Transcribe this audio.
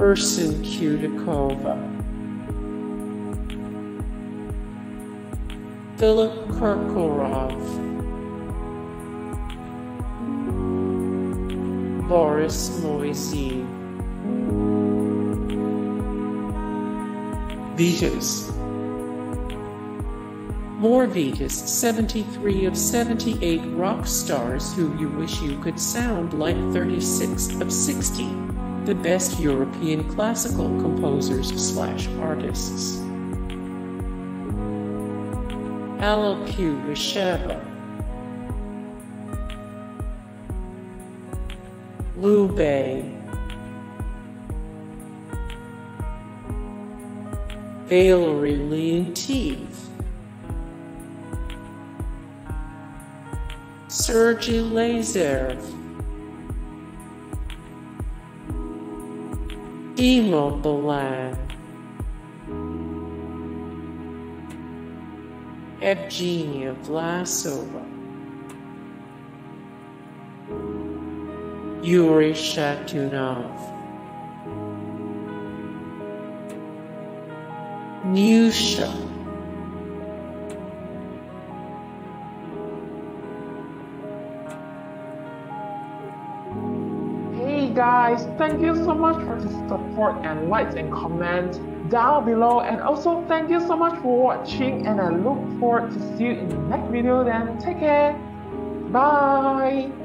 Kirkorov, Filipp Kirkorov, Boris Moiseev, Vitas. More Vitas, 73 of 78 rock stars who you wish you could sound like, 36 of 60. The best European classical composers/artists. Alla Pugacheva, Lube, Valery Leontiev, Sergei Lazarev, Dima Bilan, Evgenia Vlasova, Yuri Shatunov, Nusha, Hey guys, thank you so much for the support and likes and comments down below, and also thank you so much for watching, and I look forward to see you in the next video. Then take care, bye.